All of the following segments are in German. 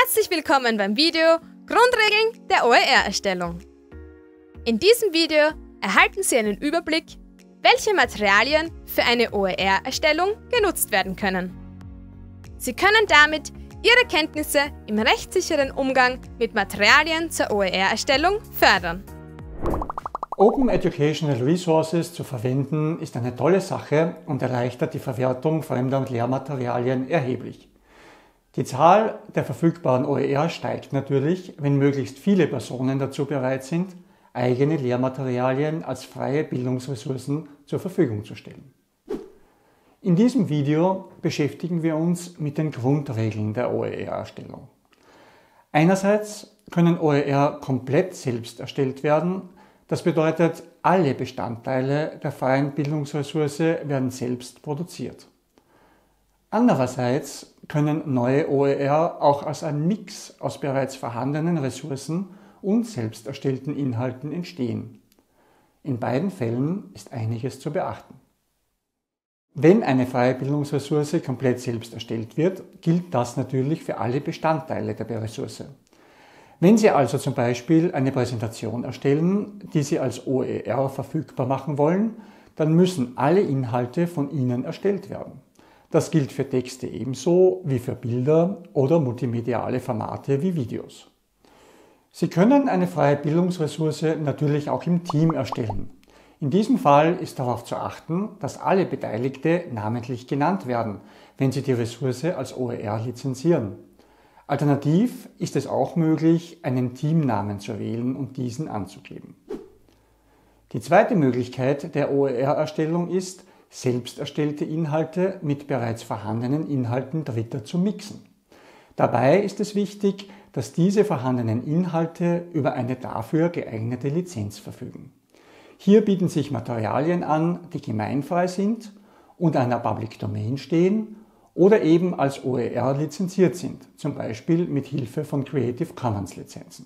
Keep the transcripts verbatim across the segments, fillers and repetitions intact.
Herzlich willkommen beim Video Grundregeln der O E R-Erstellung. In diesem Video erhalten Sie einen Überblick, welche Materialien für eine O E R-Erstellung genutzt werden können. Sie können damit Ihre Kenntnisse im rechtssicheren Umgang mit Materialien zur O E R-Erstellung fördern. Open Educational Resources zu verwenden ist eine tolle Sache und erleichtert die Verwertung fremder Lehrmaterialien erheblich. Die Zahl der verfügbaren O E R steigt natürlich, wenn möglichst viele Personen dazu bereit sind, eigene Lehrmaterialien als freie Bildungsressourcen zur Verfügung zu stellen. In diesem Video beschäftigen wir uns mit den Grundregeln der O E R-Erstellung. Einerseits können O E R komplett selbst erstellt werden. Das bedeutet, alle Bestandteile der freien Bildungsressource werden selbst produziert. Andererseits können neue O E R auch als ein Mix aus bereits vorhandenen Ressourcen und selbst erstellten Inhalten entstehen. In beiden Fällen ist einiges zu beachten. Wenn eine freie Bildungsressource komplett selbst erstellt wird, gilt das natürlich für alle Bestandteile der Ressource. Wenn Sie also zum Beispiel eine Präsentation erstellen, die Sie als O E R verfügbar machen wollen, dann müssen alle Inhalte von Ihnen erstellt werden. Das gilt für Texte ebenso wie für Bilder oder multimediale Formate wie Videos. Sie können eine freie Bildungsressource natürlich auch im Team erstellen. In diesem Fall ist darauf zu achten, dass alle Beteiligte namentlich genannt werden, wenn Sie die Ressource als O E R lizenzieren. Alternativ ist es auch möglich, einen Teamnamen zu wählen und diesen anzugeben. Die zweite Möglichkeit der O E R-Erstellung ist, selbst erstellte Inhalte mit bereits vorhandenen Inhalten Dritter zu mixen. Dabei ist es wichtig, dass diese vorhandenen Inhalte über eine dafür geeignete Lizenz verfügen. Hier bieten sich Materialien an, die gemeinfrei sind und einer Public Domain stehen oder eben als O E R lizenziert sind, zum Beispiel mit Hilfe von Creative Commons Lizenzen.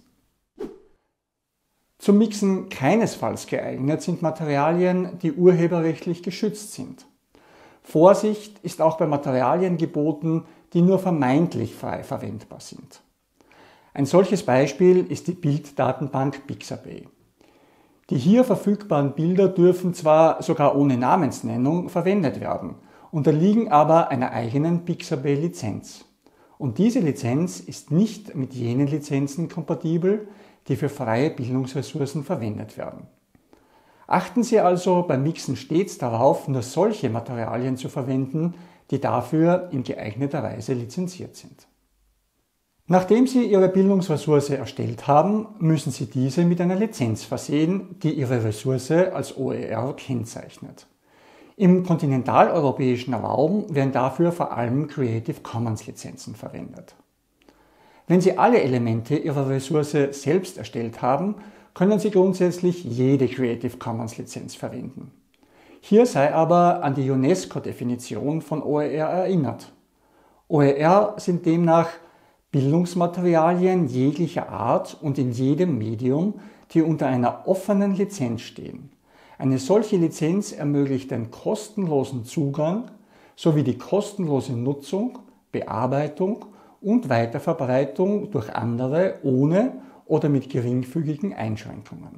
Zum Mixen keinesfalls geeignet sind Materialien, die urheberrechtlich geschützt sind. Vorsicht ist auch bei Materialien geboten, die nur vermeintlich frei verwendbar sind. Ein solches Beispiel ist die Bilddatenbank Pixabay. Die hier verfügbaren Bilder dürfen zwar sogar ohne Namensnennung verwendet werden, unterliegen aber einer eigenen Pixabay-Lizenz. Und diese Lizenz ist nicht mit jenen Lizenzen kompatibel, die für freie Bildungsressourcen verwendet werden. Achten Sie also beim Mixen stets darauf, nur solche Materialien zu verwenden, die dafür in geeigneter Weise lizenziert sind. Nachdem Sie Ihre Bildungsressource erstellt haben, müssen Sie diese mit einer Lizenz versehen, die Ihre Ressource als O E R kennzeichnet. Im kontinentaleuropäischen Raum werden dafür vor allem Creative Commons Lizenzen verwendet. Wenn Sie alle Elemente Ihrer Ressource selbst erstellt haben, können Sie grundsätzlich jede Creative Commons Lizenz verwenden. Hier sei aber an die UNESCO-Definition von O E R erinnert. O E R sind demnach Bildungsmaterialien jeglicher Art und in jedem Medium, die unter einer offenen Lizenz stehen. Eine solche Lizenz ermöglicht den kostenlosen Zugang sowie die kostenlose Nutzung, Bearbeitung und Weiterverbreitung durch andere ohne oder mit geringfügigen Einschränkungen.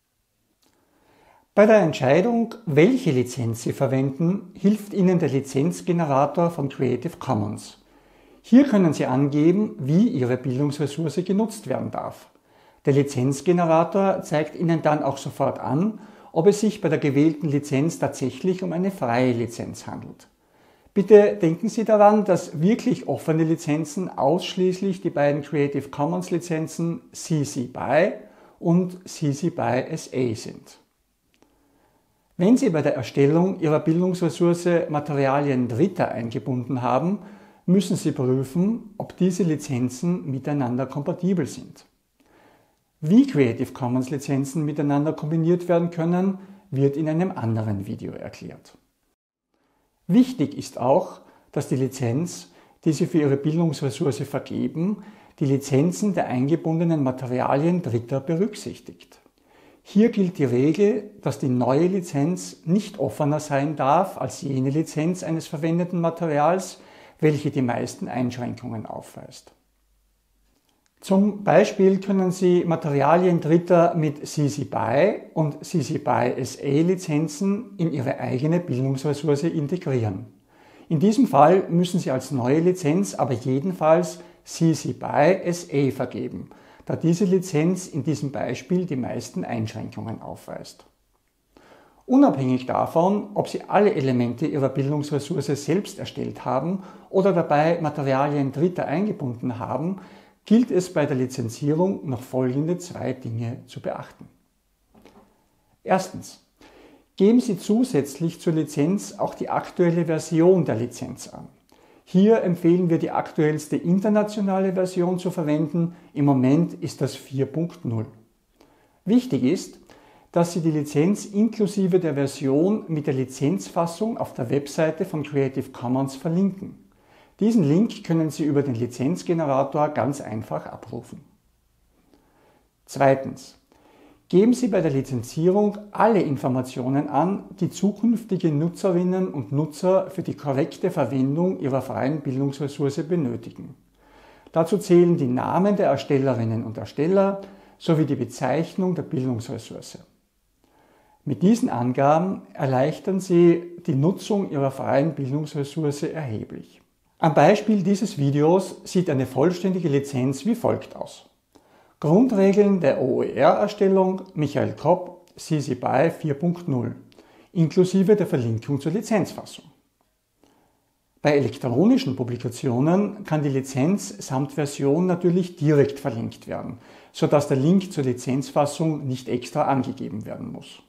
Bei der Entscheidung, welche Lizenz Sie verwenden, hilft Ihnen der Lizenzgenerator von Creative Commons. Hier können Sie angeben, wie Ihre Bildungsressource genutzt werden darf. Der Lizenzgenerator zeigt Ihnen dann auch sofort an, ob es sich bei der gewählten Lizenz tatsächlich um eine freie Lizenz handelt. Bitte denken Sie daran, dass wirklich offene Lizenzen ausschließlich die beiden Creative Commons Lizenzen C C B Y und C C B Y S A sind. Wenn Sie bei der Erstellung Ihrer Bildungsressource Materialien Dritter eingebunden haben, müssen Sie prüfen, ob diese Lizenzen miteinander kompatibel sind. Wie Creative Commons Lizenzen miteinander kombiniert werden können, wird in einem anderen Video erklärt. Wichtig ist auch, dass die Lizenz, die Sie für Ihre Bildungsressource vergeben, die Lizenzen der eingebundenen Materialien Dritter berücksichtigt. Hier gilt die Regel, dass die neue Lizenz nicht offener sein darf als jene Lizenz eines verwendeten Materials, welche die meisten Einschränkungen aufweist. Zum Beispiel können Sie Materialien Dritter mit C C B Y und C C B Y S A Lizenzen in Ihre eigene Bildungsressource integrieren. In diesem Fall müssen Sie als neue Lizenz aber jedenfalls C C B Y S A vergeben, da diese Lizenz in diesem Beispiel die meisten Einschränkungen aufweist. Unabhängig davon, ob Sie alle Elemente Ihrer Bildungsressource selbst erstellt haben oder dabei Materialien Dritter eingebunden haben, gilt es bei der Lizenzierung noch folgende zwei Dinge zu beachten. Erstens. Geben Sie zusätzlich zur Lizenz auch die aktuelle Version der Lizenz an. Hier empfehlen wir die aktuellste internationale Version zu verwenden. Im Moment ist das vier Punkt null. Wichtig ist, dass Sie die Lizenz inklusive der Version mit der Lizenzfassung auf der Webseite von Creative Commons verlinken. Diesen Link können Sie über den Lizenzgenerator ganz einfach abrufen. Zweitens. Geben Sie bei der Lizenzierung alle Informationen an, die zukünftige Nutzerinnen und Nutzer für die korrekte Verwendung Ihrer freien Bildungsressource benötigen. Dazu zählen die Namen der Erstellerinnen und Ersteller sowie die Bezeichnung der Bildungsressource. Mit diesen Angaben erleichtern Sie die Nutzung Ihrer freien Bildungsressource erheblich. Am Beispiel dieses Videos sieht eine vollständige Lizenz wie folgt aus. Grundregeln der O E R-Erstellung Michael Kopp, C C B Y vier Punkt null, inklusive der Verlinkung zur Lizenzfassung. Bei elektronischen Publikationen kann die Lizenz samt Version natürlich direkt verlinkt werden, sodass der Link zur Lizenzfassung nicht extra angegeben werden muss.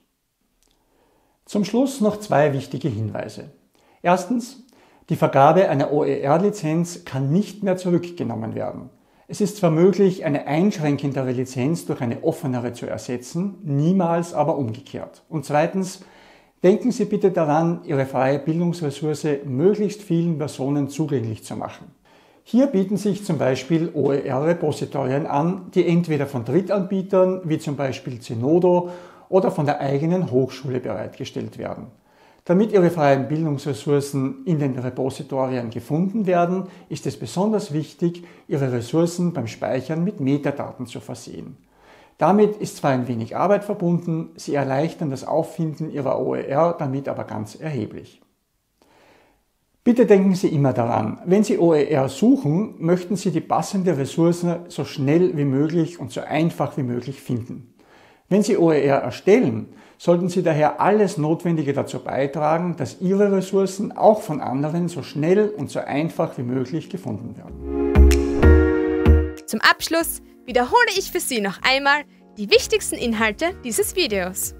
Zum Schluss noch zwei wichtige Hinweise. Erstens, die Vergabe einer O E R-Lizenz kann nicht mehr zurückgenommen werden. Es ist zwar möglich, eine einschränkendere Lizenz durch eine offenere zu ersetzen, niemals aber umgekehrt. Und zweitens, denken Sie bitte daran, Ihre freie Bildungsressource möglichst vielen Personen zugänglich zu machen. Hier bieten sich zum Beispiel O E R-Repositorien an, die entweder von Drittanbietern wie zum Beispiel Zenodo oder von der eigenen Hochschule bereitgestellt werden. Damit Ihre freien Bildungsressourcen in den Repositorien gefunden werden, ist es besonders wichtig, Ihre Ressourcen beim Speichern mit Metadaten zu versehen. Damit ist zwar ein wenig Arbeit verbunden, Sie erleichtern das Auffinden Ihrer O E R damit aber ganz erheblich. Bitte denken Sie immer daran, wenn Sie O E R suchen, möchten Sie die passende Ressource so schnell wie möglich und so einfach wie möglich finden. Wenn Sie O E R erstellen, sollten Sie daher alles Notwendige dazu beitragen, dass Ihre Ressourcen auch von anderen so schnell und so einfach wie möglich gefunden werden. Zum Abschluss wiederhole ich für Sie noch einmal die wichtigsten Inhalte dieses Videos.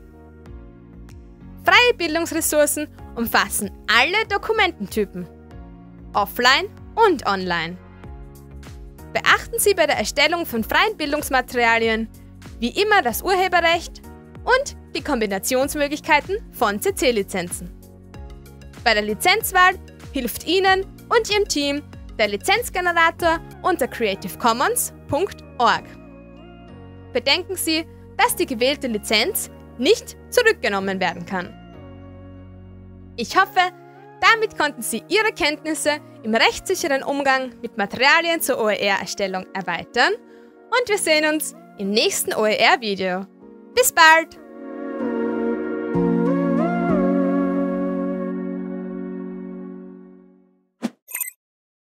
Freie Bildungsressourcen umfassen alle Dokumententypen, offline und online. Beachten Sie bei der Erstellung von freien Bildungsmaterialien wie immer das Urheberrecht und die Kombinationsmöglichkeiten von C C-Lizenzen. Bei der Lizenzwahl hilft Ihnen und Ihrem Team der Lizenzgenerator unter creative commons punkt org. Bedenken Sie, dass die gewählte Lizenz nicht zurückgenommen werden kann. Ich hoffe, damit konnten Sie Ihre Kenntnisse im rechtssicheren Umgang mit Materialien zur O E R-Erstellung erweitern und wir sehen uns im nächsten O E R-Video. Bis bald!